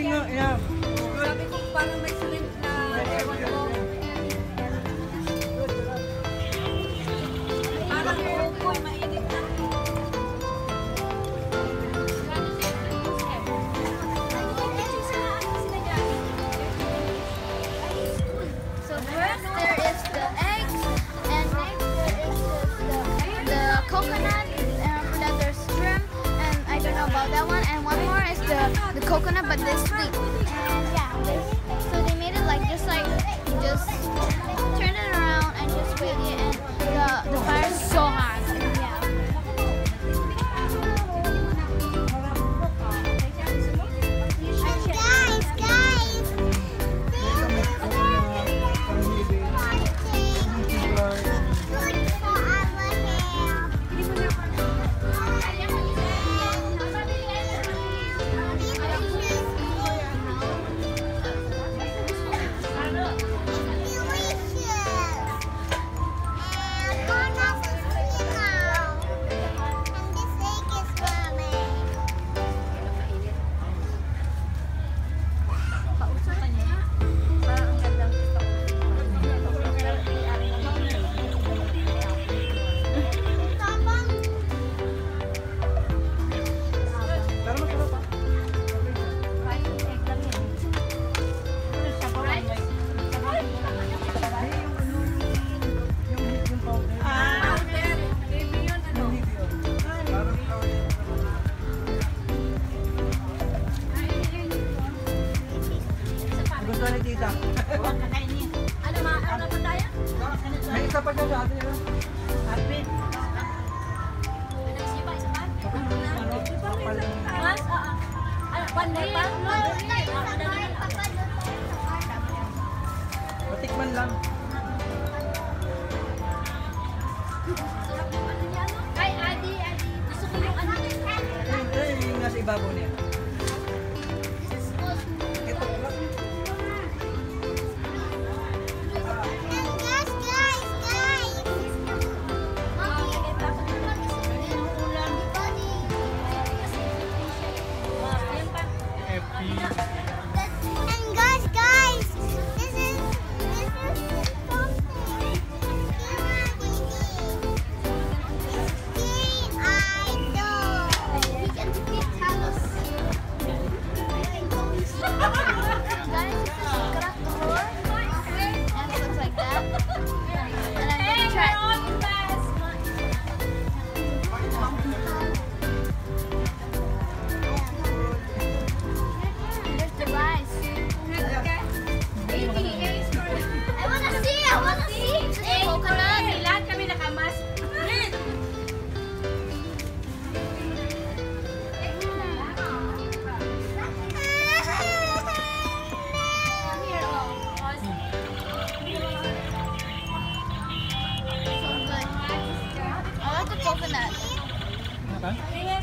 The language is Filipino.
Buti nga, yeah. Sabi ko parang may shrimp na ewan ko. Parang ukoy, mainit na. So first there is the eggs, and next there is just the coconut, and after that there's shrimp, and I don't know about that one, and one more is the coconut, but this sweet. And yeah, so they made it like just turn it around and just wait it, and the fire is so hot. Yeah. May isa pa dyan sa atin yun. Arvin. Matikman lang. Ay, Adi. Gusto ko yung ano. Yung nasa ibabaw niya. Ito lang. Coconut. Apa?